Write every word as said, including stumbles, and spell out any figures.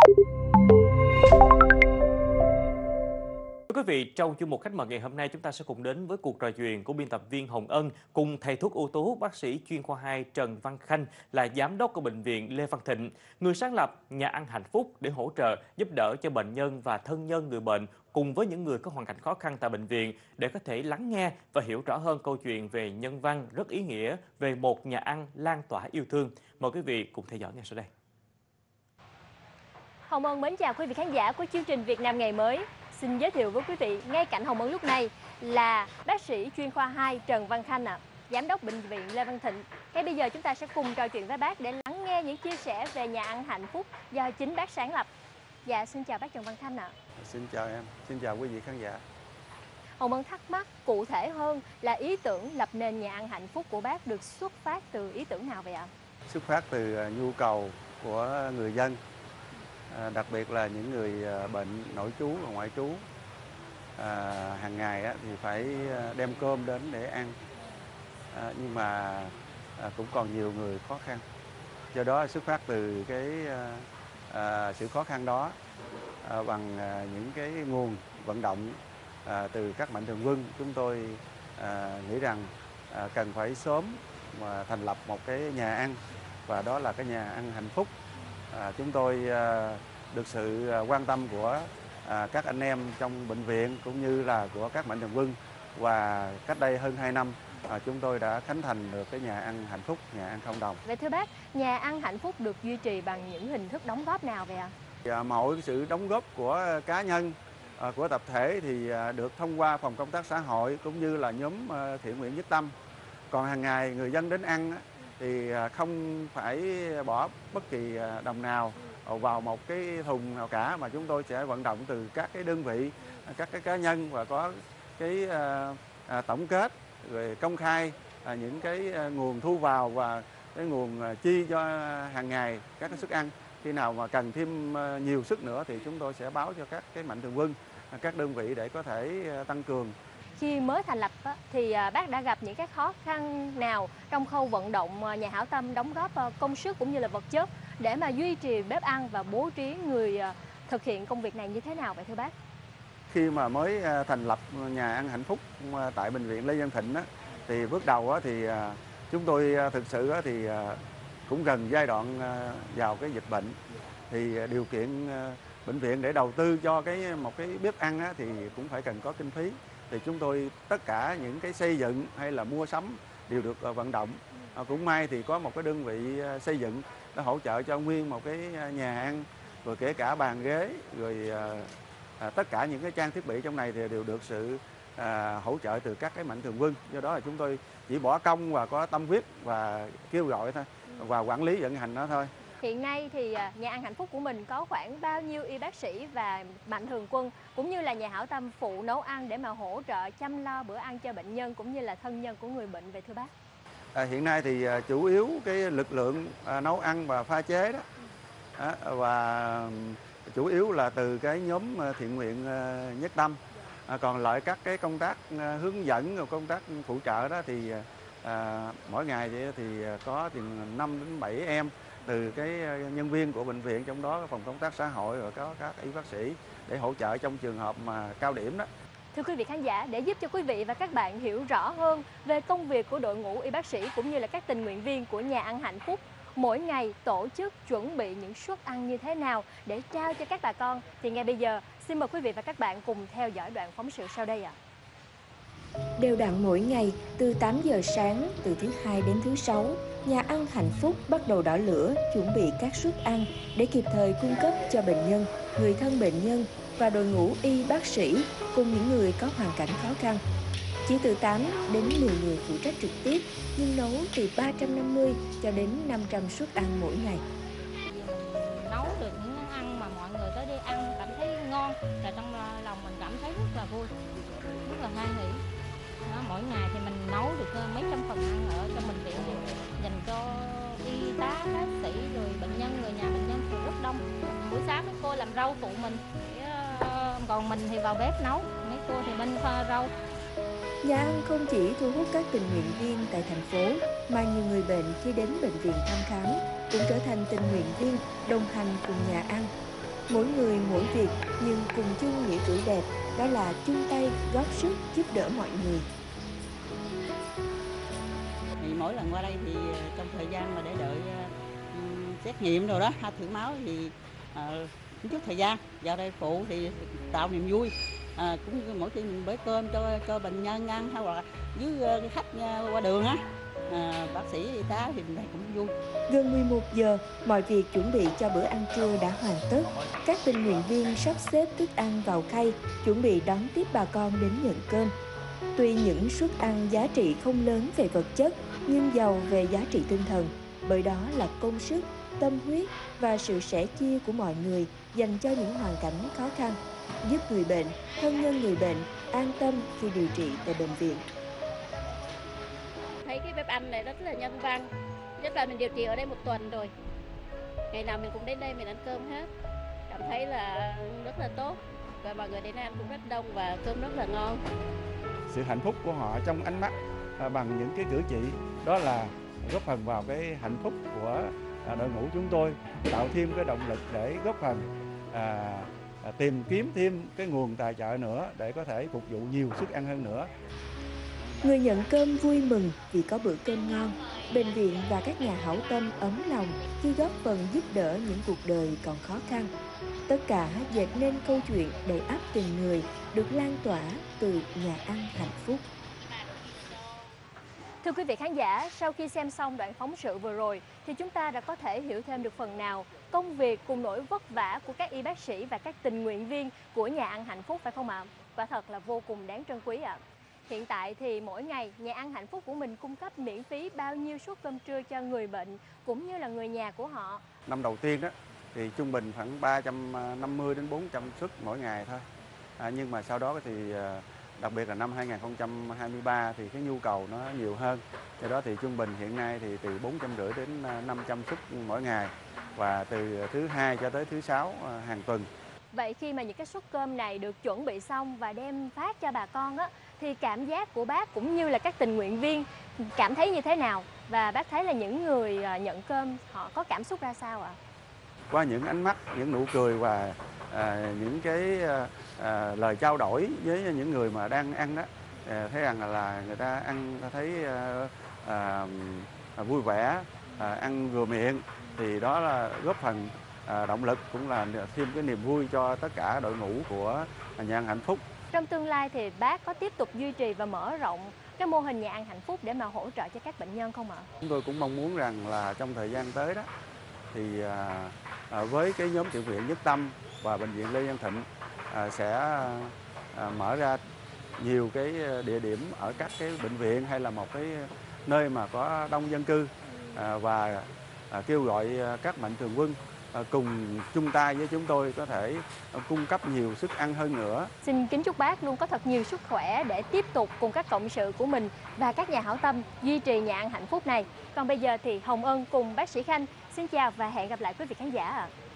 Thưa quý vị, trong chuyên mục khách mời ngày hôm nay chúng ta sẽ cùng đến với cuộc trò chuyện của biên tập viên Hồng Ân cùng thầy thuốc ưu tú bác sĩ chuyên khoa hai Trần Văn Khanh là giám đốc của bệnh viện Lê Văn Thịnh, người sáng lập Nhà ăn Hạnh Phúc để hỗ trợ giúp đỡ cho bệnh nhân và thân nhân người bệnh cùng với những người có hoàn cảnh khó khăn tại bệnh viện để có thể lắng nghe và hiểu rõ hơn câu chuyện về nhân văn rất ý nghĩa về một nhà ăn lan tỏa yêu thương. Mời quý vị cùng theo dõi ngay sau đây. Hồng Ân mến chào quý vị khán giả của chương trình Việt Nam ngày mới. Xin giới thiệu với quý vị, ngay cạnh Hồng Ân lúc này là bác sĩ chuyên khoa hai Trần Văn Khanh ạ, à, giám đốc bệnh viện Lê Văn Thịnh. Ngay bây giờ chúng ta sẽ cùng trò chuyện với bác để lắng nghe những chia sẻ về nhà ăn Hạnh Phúc do chính bác sáng lập. Dạ, xin chào bác Trần Văn Khanh ạ. À. Xin chào em, xin chào quý vị khán giả. Hồng Ân thắc mắc cụ thể hơn là ý tưởng lập nên nhà ăn Hạnh Phúc của bác được xuất phát từ ý tưởng nào vậy ạ? Xuất phát từ nhu cầu của người dân. À, đặc biệt là những người bệnh nội trú và ngoại trú à, hàng ngày á, thì phải đem cơm đến để ăn, à, nhưng mà à, cũng còn nhiều người khó khăn, do đó xuất phát từ cái à, sự khó khăn đó à, bằng à, những cái nguồn vận động à, từ các mạnh thường quân, chúng tôi à, nghĩ rằng à, cần phải sớm mà thành lập một cái nhà ăn, và đó là cái nhà ăn Hạnh Phúc. À, chúng tôi à, được sự quan tâm của à, các anh em trong bệnh viện cũng như là của các mạnh thường quân, và cách đây hơn hai năm à, chúng tôi đã khánh thành được cái nhà ăn Hạnh Phúc, nhà ăn không đồng. Vậy thưa bác, nhà ăn Hạnh Phúc được duy trì bằng những hình thức đóng góp nào vậy ạ? À, mọi sự đóng góp của cá nhân, à, của tập thể thì à, được thông qua phòng công tác xã hội cũng như là nhóm à, thiện nguyện Nhất Tâm. Còn hàng ngày người dân đến ăn á, thì không phải bỏ bất kỳ đồng nào vào một cái thùng nào cả, mà chúng tôi sẽ vận động từ các cái đơn vị, các cái cá nhân, và có cái à, à, tổng kết rồi công khai à, những cái nguồn thu vào và cái nguồn chi cho hàng ngày các cái suất ăn. Khi nào mà cần thêm nhiều suất nữa thì chúng tôi sẽ báo cho các cái mạnh thường quân, các đơn vị để có thể tăng cường. Khi mới thành lập thì bác đã gặp những cái khó khăn nào trong khâu vận động nhà hảo tâm đóng góp công sức cũng như là vật chất để mà duy trì bếp ăn và bố trí người thực hiện công việc này như thế nào vậy thưa bác? Khi mà mới thành lập nhà ăn Hạnh Phúc tại bệnh viện Lê Văn Thịnh thì bước đầu thì chúng tôi thực sự thì cũng gần giai đoạn vào cái dịch bệnh, thì điều kiện bệnh viện để đầu tư cho cái một cái bếp ăn thì cũng phải cần có kinh phí. Thì chúng tôi tất cả những cái xây dựng hay là mua sắm đều được vận động. À, cũng may thì có một cái đơn vị xây dựng đã hỗ trợ cho nguyên một cái nhà ăn, rồi kể cả bàn ghế, rồi à, tất cả những cái trang thiết bị trong này thì đều được sự à, hỗ trợ từ các cái mạnh thường quân. Do đó là chúng tôi chỉ bỏ công và có tâm huyết và kêu gọi thôi, và quản lý vận hành nó thôi. Hiện nay thì nhà ăn Hạnh Phúc của mình có khoảng bao nhiêu y bác sĩ và mạnh thường quân cũng như là nhà hảo tâm phụ nấu ăn để mà hỗ trợ chăm lo bữa ăn cho bệnh nhân cũng như là thân nhân của người bệnh vậy thưa bác? À, hiện nay thì chủ yếu cái lực lượng à, nấu ăn và pha chế đó, à, và chủ yếu là từ cái nhóm thiện nguyện à, Nhất Tâm. À, còn lại các cái công tác à, hướng dẫn và công tác phụ trợ đó thì à, mỗi ngày thì, thì có từ năm đến bảy em từ cái nhân viên của bệnh viện, trong đó phòng công tác xã hội và có các y bác sĩ để hỗ trợ trong trường hợp mà cao điểm đó. Thưa quý vị khán giả, để giúp cho quý vị và các bạn hiểu rõ hơn về công việc của đội ngũ y bác sĩ cũng như là các tình nguyện viên của nhà ăn Hạnh Phúc, mỗi ngày tổ chức chuẩn bị những suất ăn như thế nào để trao cho các bà con, thì ngay bây giờ xin mời quý vị và các bạn cùng theo dõi đoạn phóng sự sau đây ạ. Đều đặn mỗi ngày từ tám giờ sáng từ thứ hai đến thứ sáu, nhà ăn Hạnh Phúc bắt đầu đỏ lửa chuẩn bị các suất ăn để kịp thời cung cấp cho bệnh nhân, người thân bệnh nhân và đội ngũ y bác sĩ cùng những người có hoàn cảnh khó khăn. Chỉ từ tám đến mười người phụ trách trực tiếp, nhưng nấu từ ba trăm năm mươi cho đến năm trăm suất ăn mỗi ngày. Nấu được những món ăn mà mọi người tới đi ăn cảm thấy ngon, và trong lòng mình cảm thấy rất là vui, rất là hoan hỉ. Đó, mỗi ngày thì mình nấu được mấy trăm phần ăn ở trong bệnh viện dành cho y tá, bác sĩ, rồi bệnh nhân, người nhà bệnh nhân thì rất đông. Buổi sáng mấy cô làm rau phụ mình, còn mình thì vào bếp nấu, mấy cô thì bên kho rau. Nhà ăn không chỉ thu hút các tình nguyện viên tại thành phố, mà nhiều người bệnh khi đến bệnh viện thăm khám cũng trở thành tình nguyện viên đồng hành cùng nhà ăn. mỗi người mỗi việc nhưng cùng chung nghĩa cử đẹp, đó là chung tay góp sức giúp đỡ mọi người. Thì mỗi lần qua đây thì trong thời gian mà để đợi uh, xét nghiệm rồi đó, ha, thử máu thì uh, cũng chút thời gian vào đây phụ thì tạo niềm vui. À, cũng mỗi khi mình bới cơm cho cho bệnh nhân ăn hay là với uh, khách uh, qua đường á, à, bác sĩ y tá thì mình thấy cũng vui. Gần mười một giờ, mọi việc chuẩn bị cho bữa ăn trưa đã hoàn tất. Các tình nguyện viên sắp xếp thức ăn vào khay, chuẩn bị đón tiếp bà con đến nhận cơm. Tuy những suất ăn giá trị không lớn về vật chất, nhưng giàu về giá trị tinh thần, bởi đó là công sức, tâm huyết và sự sẻ chia của mọi người dành cho những hoàn cảnh khó khăn, giúp người bệnh, thân nhân người bệnh an tâm khi điều trị tại bệnh viện. Thấy cái bếp ăn này rất là nhân văn, nhất là mình điều trị ở đây một tuần rồi, ngày nào mình cũng đến đây mình ăn cơm hết, cảm thấy là rất là tốt và mọi người đến đây ăn cũng rất đông và cơm rất là ngon. Sự hạnh phúc của họ trong ánh mắt à, bằng những cái cử chỉ đó là góp phần vào cái hạnh phúc của à, đội ngũ chúng tôi, tạo thêm cái động lực để góp phần à, à, tìm kiếm thêm cái nguồn tài trợ nữa để có thể phục vụ nhiều suất ăn hơn nữa. Người nhận cơm vui mừng vì có bữa cơm ngon. Bệnh viện và các nhà hảo tâm ấm lòng khi góp phần giúp đỡ những cuộc đời còn khó khăn. Tất cả dệt nên câu chuyện đầy ắp tình người được lan tỏa từ nhà ăn hạnh phúc. Thưa quý vị khán giả, sau khi xem xong đoạn phóng sự vừa rồi thì chúng ta đã có thể hiểu thêm được phần nào công việc cùng nỗi vất vả của các y bác sĩ và các tình nguyện viên của nhà ăn hạnh phúc, phải không ạ? Quả thật là vô cùng đáng trân quý ạ. Hiện tại thì mỗi ngày nhà ăn hạnh phúc của mình cung cấp miễn phí bao nhiêu suất cơm trưa cho người bệnh cũng như là người nhà của họ. Năm đầu tiên đó thì trung bình khoảng ba trăm năm mươi đến bốn trăm suất mỗi ngày thôi. À, nhưng mà sau đó thì đặc biệt là năm hai nghìn không trăm hai mươi ba thì cái nhu cầu nó nhiều hơn. Do đó thì trung bình hiện nay thì từ bốn trăm rưỡi đến năm trăm suất mỗi ngày và từ thứ hai cho tới thứ sáu hàng tuần. Vậy khi mà những cái suất cơm này được chuẩn bị xong và đem phát cho bà con á, thì cảm giác của bác cũng như là các tình nguyện viên cảm thấy như thế nào? Và bác thấy là những người nhận cơm họ có cảm xúc ra sao ạ? Qua những ánh mắt, những nụ cười và à, những cái à, lời trao đổi với những người mà đang ăn đó, à, thấy rằng là người ta ăn ta thấy à, à, vui vẻ, à, ăn vừa miệng thì đó là góp phần à, động lực cũng là thêm cái niềm vui cho tất cả đội ngũ của nhà ăn hạnh phúc. Trong tương lai thì bác có tiếp tục duy trì và mở rộng cái mô hình nhà ăn hạnh phúc để mà hỗ trợ cho các bệnh nhân không ạ? Chúng tôi cũng mong muốn rằng là trong thời gian tới đó thì à, à, với cái nhóm thiện nguyện Nhất Tâm và bệnh viện Lê Văn Thịnh à, sẽ à, mở ra nhiều cái địa điểm ở các cái bệnh viện hay là một cái nơi mà có đông dân cư à, và à, kêu gọi các mạnh thường quân à, cùng chung tay với chúng tôi có thể à, cung cấp nhiều suất ăn hơn nữa. Xin kính chúc bác luôn có thật nhiều sức khỏe để tiếp tục cùng các cộng sự của mình và các nhà hảo tâm duy trì nhà ăn hạnh phúc này. Còn bây giờ thì Hồng Ân cùng bác sĩ Khanh xin chào và hẹn gặp lại quý vị khán giả ạ.